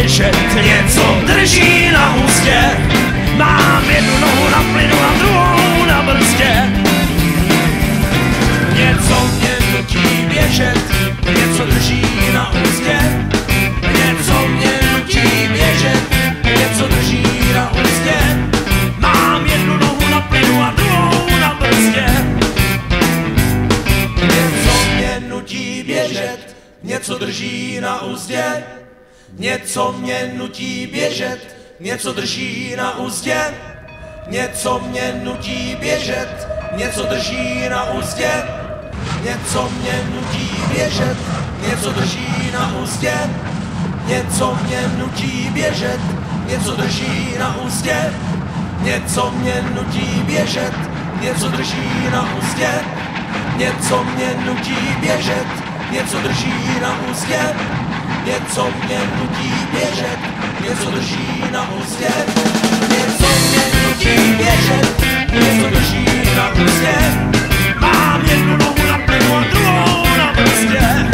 běžet, něco drží na ústě. Mám jednu nohu na plynu a druhou na brzdě. Něco mě nutí běžet, něco drží na ústě. Něco mě nutí běžet, něco drží na ústě. Mám jednu nohu na plynu a druhou na brzdě. Něco mě nutí běžet, něco drží na úzdě. Něco mě nutí běžet, něco drží na úzdě. Něco mě nutí běžet, něco drží na úzdě. Něco mě nutí běžet, něco drží na úzdě. Něco mě nutí běžet, něco drží na úzdě. Něco mě nutí běžet, něco drží na úzdě. Něco mě nutí běžet, něco drží na úzdě. Něco mě nutí běžet, něco drží na úzdě. Něco mě nutí běžet, něco drží na úzdě. Mám jednu nohu na plynu a druhou na brzdě.